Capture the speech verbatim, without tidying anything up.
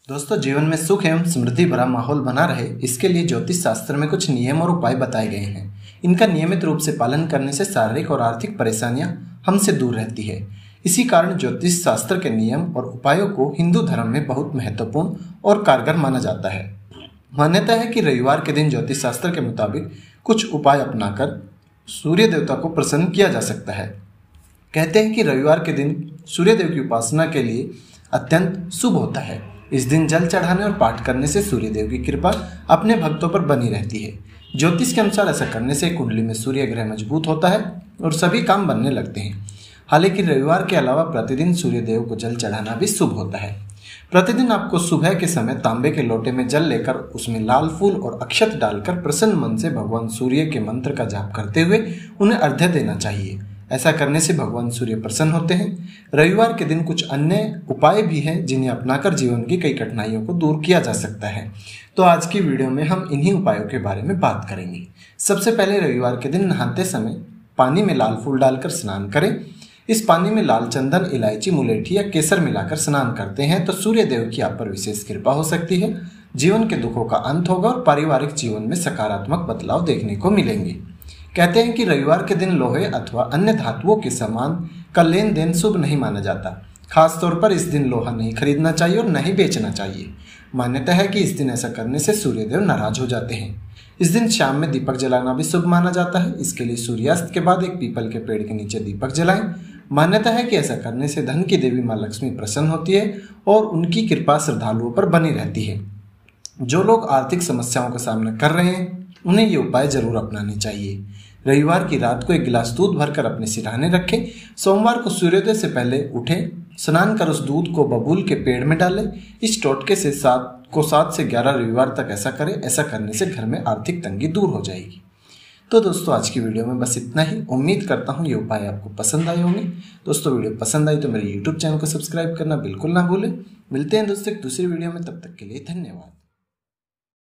दोस्तों, जीवन में सुख एवं समृद्धि भरा माहौल बना रहे, इसके लिए ज्योतिष शास्त्र में कुछ नियम और उपाय बताए गए हैं। इनका नियमित रूप से पालन करने से शारीरिक और आर्थिक परेशानियां हमसे दूर रहती है। इसी कारण ज्योतिष शास्त्र के नियम और उपायों को हिंदू धर्म में बहुत महत्वपूर्ण और कारगर माना जाता है। मान्यता है कि रविवार के दिन ज्योतिष शास्त्र के मुताबिक कुछ उपाय अपनाकर सूर्य देवता को प्रसन्न किया जा सकता है। कहते हैं कि रविवार के दिन सूर्य देव की उपासना के लिए अत्यंत शुभ होता है। इस दिन जल चढ़ाने और पाठ करने से सूर्य देव की कृपा अपने भक्तों पर बनी रहती है। ज्योतिष के अनुसार ऐसा करने से कुंडली में सूर्य ग्रह मजबूत होता है और सभी काम बनने लगते हैं। हालांकि रविवार के अलावा प्रतिदिन सूर्य देव को जल चढ़ाना भी शुभ होता है। प्रतिदिन आपको सुबह के समय तांबे के लोटे में जल लेकर उसमें लाल फूल और अक्षत डालकर प्रसन्न मन से भगवान सूर्य के मंत्र का जाप करते हुए उन्हें अर्घ्य देना चाहिए। ऐसा करने से भगवान सूर्य प्रसन्न होते हैं। रविवार के दिन कुछ अन्य उपाय भी हैं जिन्हें अपनाकर जीवन की कई कठिनाइयों को दूर किया जा सकता है। तो आज की वीडियो में हम इन्हीं उपायों के बारे में बात करेंगे। सबसे पहले रविवार के दिन नहाते समय पानी में लाल फूल डालकर स्नान करें। इस पानी में लाल चंदन, इलायची, मुलेठी या केसर मिलाकर स्नान करते हैं तो सूर्य देव की आप पर विशेष कृपा हो सकती है। जीवन के दुखों का अंत होगा और पारिवारिक जीवन में सकारात्मक बदलाव देखने को मिलेंगे। कहते हैं कि रविवार के दिन लोहे अथवा अन्य धातुओं के सामान का लेन देन शुभ नहीं माना जाता। खास तौर पर इस दिन लोहा नहीं खरीदना चाहिए और न ही बेचना चाहिए। मान्यता है कि इस दिन ऐसा करने से सूर्यदेव नाराज हो जाते हैं। इस दिन शाम में दीपक जलाना भी शुभ माना जाता है। इसके लिए सूर्यास्त के बाद एक पीपल के पेड़ के नीचे दीपक जलाएं। मान्यता है कि ऐसा करने से धन की देवी माँ लक्ष्मी प्रसन्न होती है और उनकी कृपा श्रद्धालुओं पर बनी रहती है। जो लोग आर्थिक समस्याओं का सामना कर रहे हैं उन्हें ये उपाय जरूर अपनाने चाहिए। रविवार की रात को एक गिलास दूध भरकर अपने सिरहाने रखें। सोमवार को सूर्योदय से पहले उठें, स्नान कर उस दूध को बबूल के पेड़ में डालें। इस टोटके से सात को सात से ग्यारह रविवार तक ऐसा करें। ऐसा करने से घर में आर्थिक तंगी दूर हो जाएगी। तो दोस्तों, आज की वीडियो में बस इतना ही। उम्मीद करता हूँ ये उपाय आपको पसंद आए होंगे। दोस्तों, वीडियो पसंद आई तो मेरे यूट्यूब चैनल को सब्सक्राइब करना बिल्कुल ना भूलें। मिलते हैं दोस्तों एक दूसरी वीडियो में, तब तक के लिए धन्यवाद।